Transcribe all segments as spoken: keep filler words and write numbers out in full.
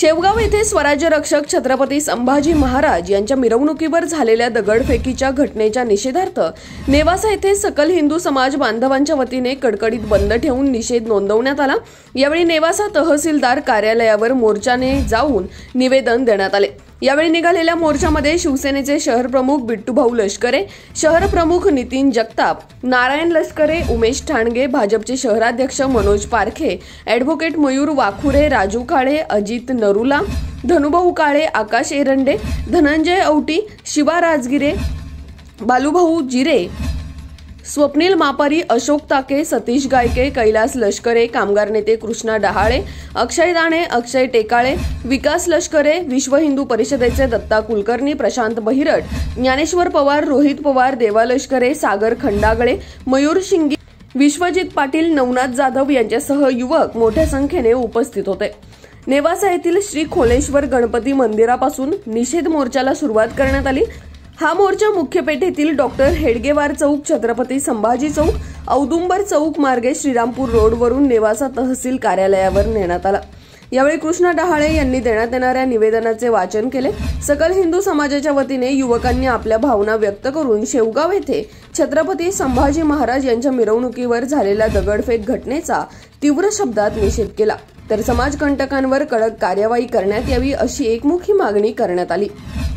शेवगाव येथे स्वराज्य रक्षक छत्रपती संभाजी महाराज यांच्या मिरवणुकीवर झालेल्या दगडफेकीच्या घटनेच्या निषेधार्थ नेवासा येथे सकल हिंदू समाज बांधवांच्या वतीने कडकडीत बंद ठेवून निषेध नोंदवण्यात आला। यावेळी नेवासा तहसीलदार कार्यालयावर मोर्चाने जाऊन निवेदन देण्यात आले। यावेळी निघालेल्या मोर्चामध्ये शिवसेनेचे शहर प्रमुख बिट्टूभाऊ लष्करे, शहर प्रमुख नितीन जगताप, नारायण लष्करे, उमेश ठाणगे, भाजपचे शहराध्यक्ष मनोज पारखे, ॲडव्होकेट मयूर वाखुरे, राजू काळे, अजित नरुला, धनुभाऊ काळे, आकाश एरंडे, धनंजय औटी, शिवा राजगिरे, बालूभाऊ जिरे, स्वप्नील मापारी, अशोक ताके, सतीश गायके, कैलास लष्करे, कामगार नेते कृष्णा डहाळे, अक्षय दाणे, अक्षय टेकाळे, विकास लष्करे, विश्व हिंदू परिषदेचे दत्ता कुलकर्णी, प्रशांत बहिरट, ज्ञानेश्वर पवार, रोहित पवार, देवा लष्करे, सागर खंडागळे, मयूर शिंगी, विश्वजित पाटील, नवनाथ जाधव यांच्यासह युवक मोठ्या संख्येने उपस्थित होते। नेवासा येथील श्री खोलेश्वर गणपती मंदिरापासून निषेध मोर्चाला सुरुवात करण्यात आली। हा मोर्चा मुख्य पेठेतील डॉक्टर हेडगेवार चौक, छत्रपती संभाजी चौक, औदुंबर चौक मार्गे श्रीरामपूर रोडवरून नेवासा तहसील कार्यालयावर नेण्यात आला। यावेळी कृष्णा डहाळे यांनी देण्यात येणाऱ्या निवेदनाचे वाचन केले। सकल हिंदू समाजाच्या वतीने युवकांनी आपल्या भावना व्यक्त करून शेवगाव येथे छत्रपती संभाजी महाराज यांच्या मिरवणुकीवर झालेल्या दगडफेक घटनेचा तीव्र शब्दात निषेध केला, तर समाजकंटकांवर कडक कार्यवाही करण्यात यावी अशी एकमुखी मागणी करण्यात आली।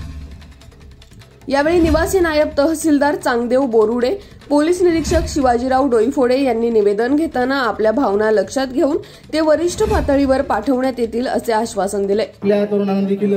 यावेळी निवासी नायब तहसीलदार चांगदेव बोरुडे, पोलीस निरीक्षक शिवाजीराव डोईफोडे यांनी निवेदन घेताना आपल्या भावना लक्षात घेऊन ते वरिष्ठ पातळीवर पाठवण्यात येतील असे आश्वासन दिले। आपल्या तरुणांना देखील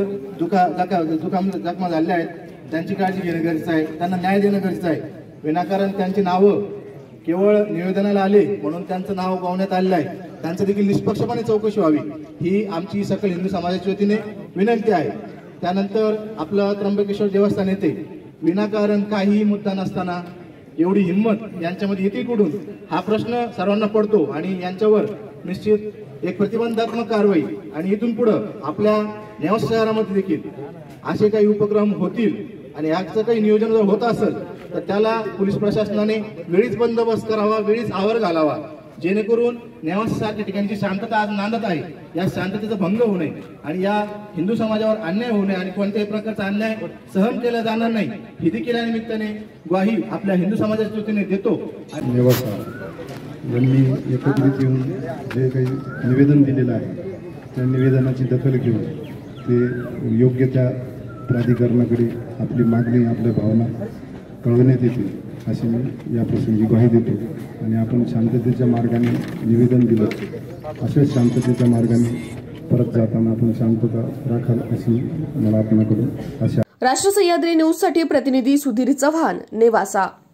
जखमा झाल्या आहेत, त्यांची काळजी घेणं गरजेचं आहे, त्यांना न्याय देणं गरजेचं आहे। विनाकारण त्यांची नावं केवळ निवेदनाला आले म्हणून त्यांचं नाव गवण्यात आलेलं आहे, त्यांचं देखील निष्पक्षपणे चौकशी व्हावी ही आमची सकल हिंदू समाजाच्या वतीने विनंती आहे। त्यानंतर आपलं त्र्यंबकेश्वर देवस्थान येथे विनाकारण काही मुद्दा नसताना एवढी हिंमत यांच्यामध्ये येते कुठून हा प्रश्न सर्वांना पडतो आणि यांच्यावर निश्चित एक प्रतिबंधात्मक कारवाई आणि इथून पुढे आपल्या नेवासा शहरामध्ये देखील असे काही उपक्रम होतील आणि याचं काही नियोजन जर होत असेल तर त्याला पोलीस प्रशासनाने वेळीच बंदोबस्त करावा, वेळीच आवर घालावा, जेणेकरून नेवासा सारख्या ठिकाणची शांतता आज नांदत आहे या शांततेचा भंग होऊ नये आणि या हिंदू समाजावर अन्याय होऊ नये आणि कोणत्याही प्रकारचा अन्याय सहन केला जाणार नाही ही देखील या निमित्ताने ग्वाही आपल्या हिंदू समाजाच्या वतीने देतो। नेवासा यांनी एकत्रित येऊन जे काही निवेदन दिलेलं आहे त्या निवेदनाची दखल घेऊन ते योग्य त्या प्राधिकरणाकडे आपली मागणी, आपल्या भावना कळवण्यात येतील अशी मी या प्रसंगी ग्वाही देतो आणि आपण शांततेच्या मार्गाने निवेदन दिलं, अशाच शांततेच्या मार्गाने परत जाताना आपण शांतता राखाल अशी मला आपल्याकडून आशा। राष्ट्र सह्याद्री न्यूज साठी प्रतिनिधी सुधीर चव्हाण, नेवासा।